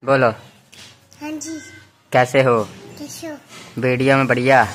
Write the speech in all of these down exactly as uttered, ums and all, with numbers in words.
बोलो। हाँ जी। कैसे हो? कैसे हो? वीडियो में बढ़िया।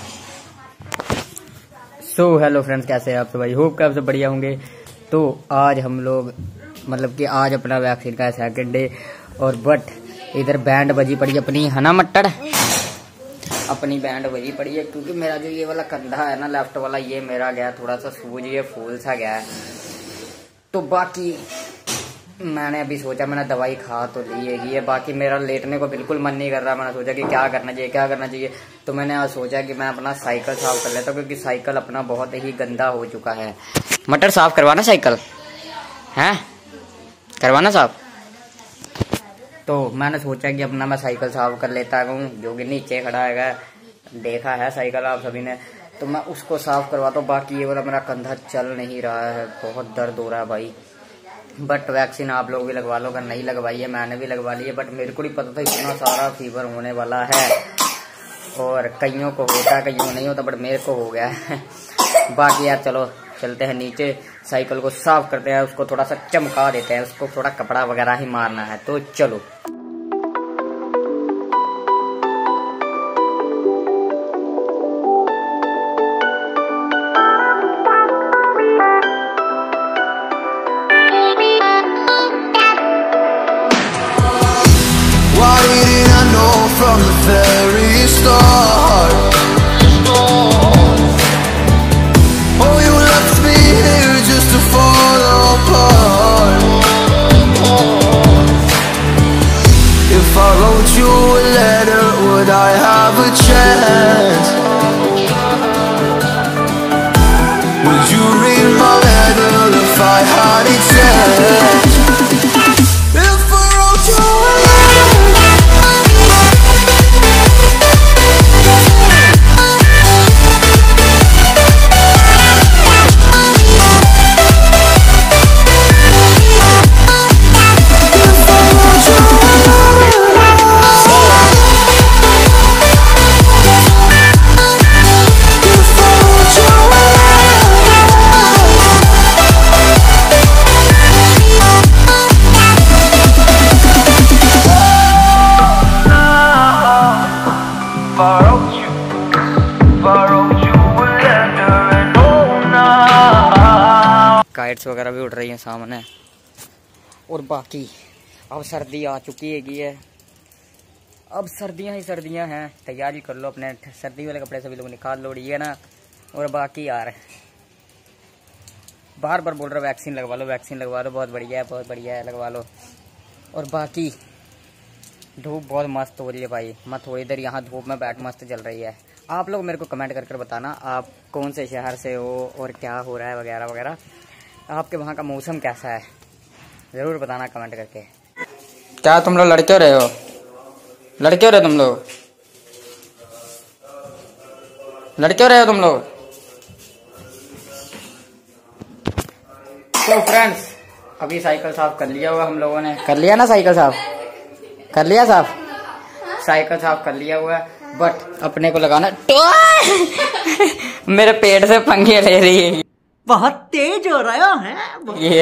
सो हेलो फ्रेंड्स, कैसे हैं आप सब? भाई होप कि आप सब बढ़िया होंगे। तो आज हम लोग मतलब कि आज अपना वैक्सीन का सेकंड डे और बट इधर बैंड बजी पड़ी अपनी, है ना मट्टड़? अपनी बैंड बजी पड़ी है क्योंकि मेरा जो ये वाला कंधा है ना लेफ्ट वाला, ये मेरा गया थोड़ा सा सूज, ये फूल सा गया है। तो बाकी मैंने अभी सोचा, मैंने दवाई खा तो ली है, बाकी मेरा लेटने को बिल्कुल मन नहीं कर रहा। मैंने सोचा कि क्या करना चाहिए क्या करना चाहिए तो मैंने आज सोचा कि मैं अपना साइकिल साफ कर लेता हूँ क्योंकि साइकिल अपना बहुत ही गंदा हो चुका है। मटर साफ करवाना साइकिल है, करवाना साफ। तो मैंने सोचा कि अपना मैं साइकिल साफ कर लेता हूँ, जो कि नीचे खड़ा है, देखा है साइकिल आप सभी ने, तो मैं उसको साफ करवाता हूँ। बाकी ये वाला मेरा कंधा चल नहीं रहा है, बहुत दर्द हो रहा है भाई। बट वैक्सीन आप लोग भी लगवा लो, अगर नहीं लगवाई है, मैंने भी लगवा ली है। बट मेरे को नहीं पता था इतना सारा फीवर होने वाला है, और कईयों को होता है कईयों को नहीं होता, बट मेरे को हो गया है। बाकी यार चलो चलते हैं नीचे, साइकिल को साफ करते हैं, उसको थोड़ा सा चमका देते हैं, उसको थोड़ा कपड़ा वगैरह ही मारना है। तो चलो। Why didn't I know from the very start? Oh, you left me here just to fall apart. If I wrote you a letter, would I have a chance? Would you read my letter if I had a chance? If I wrote you a kites वगैरह भी उड़ रही हैं सामने। और बाकी अब सर्दी आ चुकी है, अब सर्दियां ही सर्दियां हैं, तैयारी कर लो अपने सर्दी वाले कपड़े सभी लोग निकाल लो, ठीक है ना। और बाकी यार बार बार बोल रहा वैक्सीन लगवा लो वैक्सीन लगवा लो, बहुत बढ़िया है बहुत बढ़िया है, लगवा लो। और बाकी धूप बहुत मस्त हो रही है भाई, मैं थोड़ी देर यहाँ धूप में बैठ मस्त चल रही है। आप लोग मेरे को कमेंट कर कर बताना आप कौन से शहर से हो और क्या हो रहा है वगैरह वगैरह, आपके वहाँ का मौसम कैसा है ज़रूर बताना कमेंट करके। क्या तुम लोग लड़के हो रहे हो लड़के हो रहे हो तुम लोग लड़के हो रहे हो तुम लोग तो फ्रेंड्स अभी साइकिल साफ कर लिया हुआ हम लोगों ने, कर लिया ना साइकिल साफ, कर लिया साफ, साइकिल साफ कर लिया हुआ है। बट अपने को लगाना मेरे पेट से पंगे ले रही है, बहुत तेज हो रहा है ये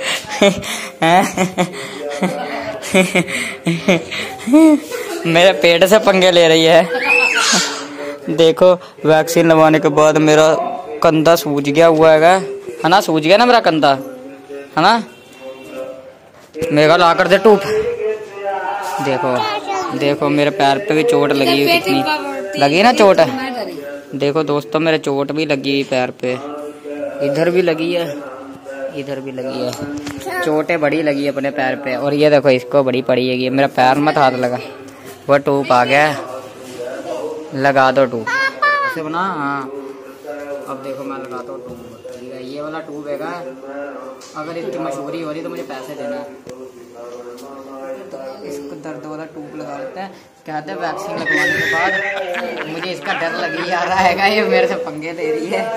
मेरे पेट से पंगे ले रही है। देखो वैक्सीन लगवाने के बाद मेरा कंधा सूज गया हुआ है है ना, सूज गया ना मेरा कंधा, है ना। मेरा ला कर दे टूप। देखो देखो मेरे पैर पे भी चोट लगी हुई, कितनी लगी ना चोट है। देखो दोस्तों मेरे चोट भी लगी पैर पे, इधर भी लगी है इधर भी लगी है, चोटें बड़ी लगी है अपने पैर पे। और ये देखो इसको बड़ी पड़ी है, ये मेरा पैर मत हाथ लगा, वो टूप आ गया, लगा दो टूप ऐसे बना। हाँ अब देखो मैं लगाता हूँ टूप, ठीक है ये वाला टूप है, अगर इसकी मशहूरी हो रही तो मुझे पैसे देना। तो इसको दर्द वाला टूप लगा लेते हैं, कहते हैं वैक्सीन लगवाने के बाद मुझे इसका डर लगी जा रहा है, ये मेरे से पंगे ले रही है।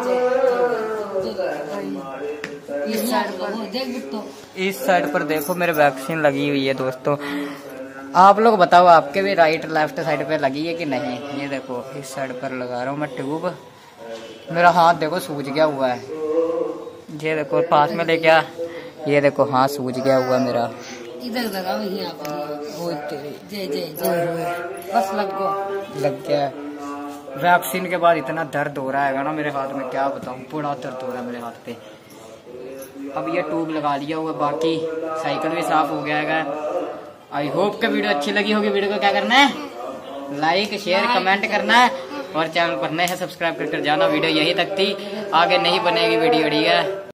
इस साइड पर इस साइड पर देखो मेरे वैक्सीन लगी हुई है दोस्तों। आप लोग बताओ आपके भी राइट लेफ्ट साइड पे लगी है कि नहीं। ये देखो इस साइड पर लगा रहा हूँ मैं ट्यूब, मेरा हाथ देखो सूज गया हुआ है, ये देखो पास में लेके आ, ये देखो हाथ सूज गया हुआ मेरा। इधर लगा जय जय जय बस लग गो लग गया। वैक्सीन के बाद इतना दर्द हो रहा है ना मेरे हाथ में, क्या बताऊं, बड़ा दर्द हो रहा है मेरे हाथ पे। अब ये ट्यूब लगा लिया हुआ, बाकी साइकिल भी साफ हो गया है। आई होप कि वीडियो अच्छी लगी होगी। वीडियो को क्या करना है, लाइक शेयर कमेंट करना है, और चैनल पर नए है सब्सक्राइब कर कर जाना। वीडियो यही तक थी, आगे नहीं बनेगी वीडियो, ठीक है।